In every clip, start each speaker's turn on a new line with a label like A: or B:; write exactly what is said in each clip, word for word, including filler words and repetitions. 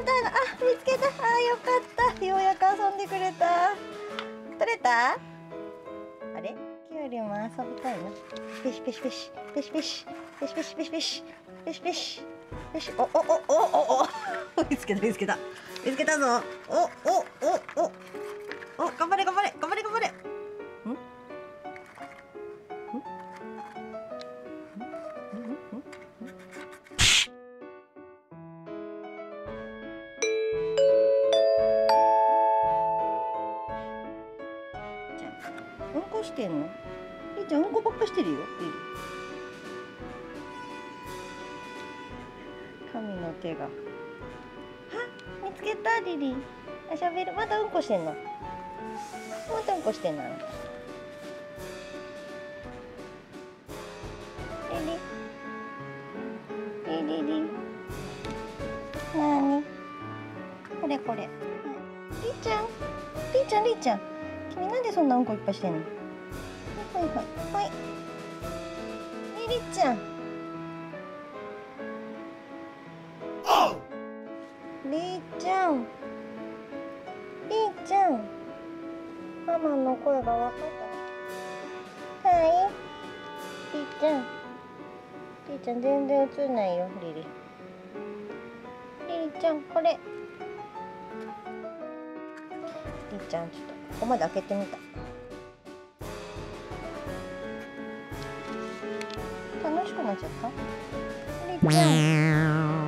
A: た。あ、見つけた。あ、よかった。ようやく遊んでくれた。取れた？あれ？キュウリも遊びたいな。ペシペシペシペシペシペシペシペシペシペシペシペシ。おおおおおお。見つけた見つけた見つけたぞ。おおおおお。頑張れ頑張れ頑張れ頑張れ。ん？ん？うんこしてんの？りーちゃんうんこばっかしてるよ。リリ神の手が。は、見つけたリリー。あ、しゃべる。まだうんこしてんの？まだうんこしてんの？リリリリリなーに？これこれ。りーちゃんりーちゃんりーちゃん、君なんでそんなうんこいっぱいしてんの？はいはいはいはい。りりちゃん。りーちゃん。りーちゃん。ママの声がわかった。はい。りーちゃん。りーちゃん全然映んないよ、リリ。りりちゃん、これ。りーちゃん、ちょっとここまで開けてみた。楽しくなっちゃった？りーちゃん。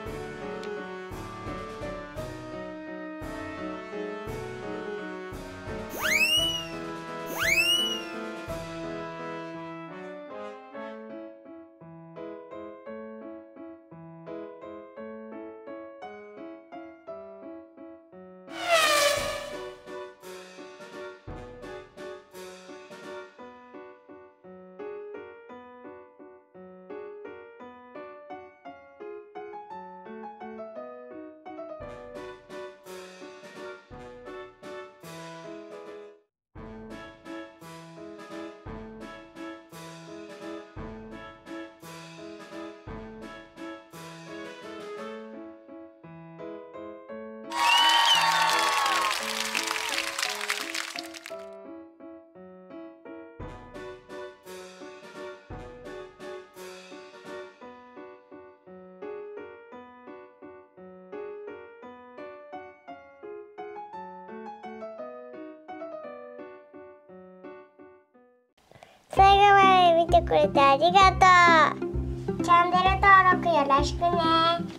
A: 最後まで見てくれてありがとう。チャンネル登録よろしくね。